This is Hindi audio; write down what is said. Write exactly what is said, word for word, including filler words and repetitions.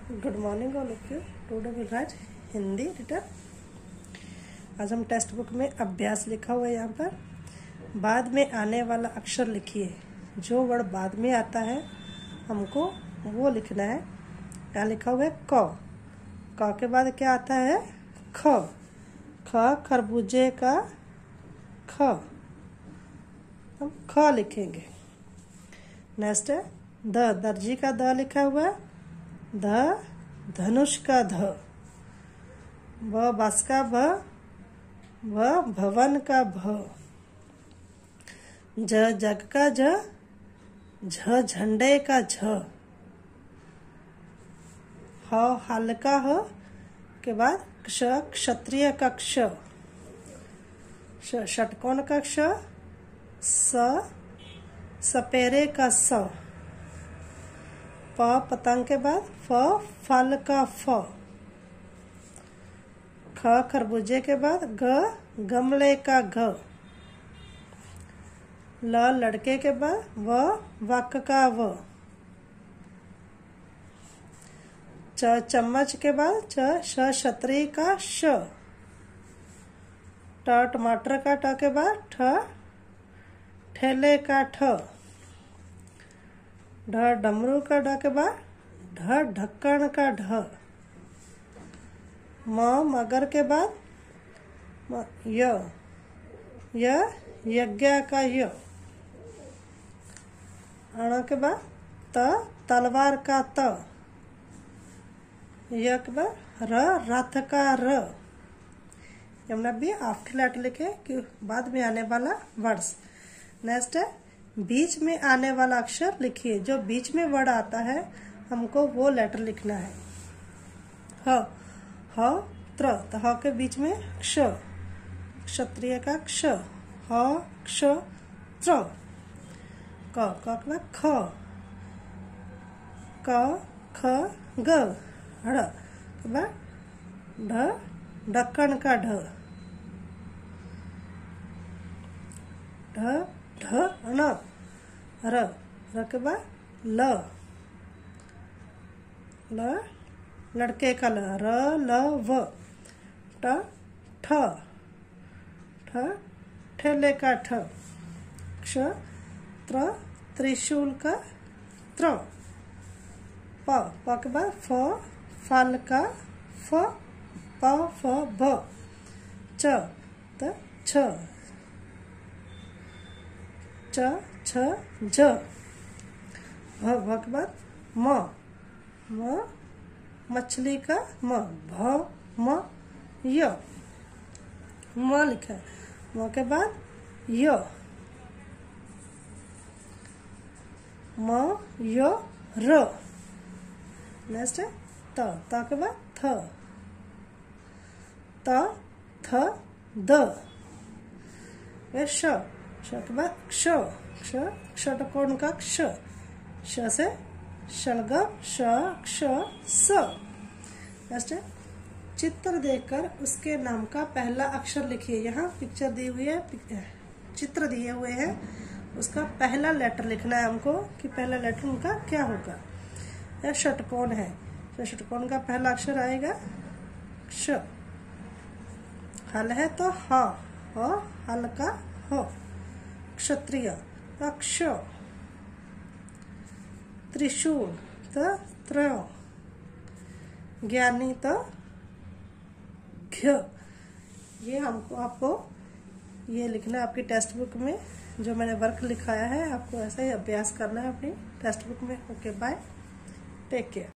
Good morning all of you. Today will write Hindi return. आज हम टेक्स्ट बुक में अभ्यास लिखा हुआ है। यहाँ पर बाद में आने वाला अक्षर लिखिए। जो वर्ड बाद में आता है हमको वो लिखना है। यहाँ लिखा हुआ है क। क के बाद क्या आता है? ख। ख खरबूजे का ख, हम ख लिखेंगे। नेक्स्ट है द। दर्जी का द लिखा हुआ है। ध धनुष का ध। भ बस का भ। भ भवन का भ। ज जग का ज। झ झंडे का झ। ह हल का ह के बाद क्ष क्षत्रिय का क्ष। ष षटकोण का क्ष। स सपेरे का स। प पतंग के बाद फ फल का फ। ख खरबूजे के बाद ग गमले का घ। ल लड़के के बाद व वक का व। च चम्मच के बाद च श छतरी का श। ट टमाटर का ट के बाद ठ ठेले का ठ। ढ डमरू का ढ के बाद ढ ढक्कन का ढ। म मगर के बाद य य यज्ञ का य। अण के बाद त तलवार का त। य के बाद र रथ का र। हमने भी आफ्टर लेटर लिखे कि बाद में आने वाला वर्ड्स। नेक्स्ट है बीच में आने वाला अक्षर लिखिए। जो बीच में वर्ड आता है हमको वो लेटर लिखना है। ह ह त्र, तो ह के बीच में क्ष, क्षत्रिय का क्ष। ह क्ष त्र। क क के बाद ख। क ख ग। ढ़ के बाद ढ ढक्कन का ढ। ढ ढ न र र के बाद ल ल लड़के का ल। र ल व। ट ठ ठ ठेले का ठ। क्ष त्र त्रिशूल का त्र। प प के बाद फ फल का फ। प फ भ। च त छ च छ ज। भ भ के बाद म म मछली का म। भ म य म लिखा है। म के बाद य म य र। नेक्स्ट है त। त के बाद थ त थ द। श श के बाद क्ष क्ष षटकोण का क्ष। श से शलगम श क्ष स। नेक्स्ट है चित्र देखकर उसके नाम का पहला अक्षर लिखिए। यहाँ पिक्चर दी हुई है, चित्र दिए हुए हैं, उसका पहला लेटर लिखना है हमको कि पहला लेटर उनका क्या होगा। यह षटकोण है तो षटकोण का पहला अक्षर आएगा क्ष। हल है तो ह ह हल का ह। क्षत्रिय तो क्ष। त्रिशूल तो त्र। ज्ञानी तो घ। ये हमको आपको ये लिखना है आपकी टेक्स्ट बुक में। जो मैंने वर्क लिखाया है आपको ऐसा ही अभ्यास करना है अपनी टेक्स्ट बुक में। Okay bye, take care.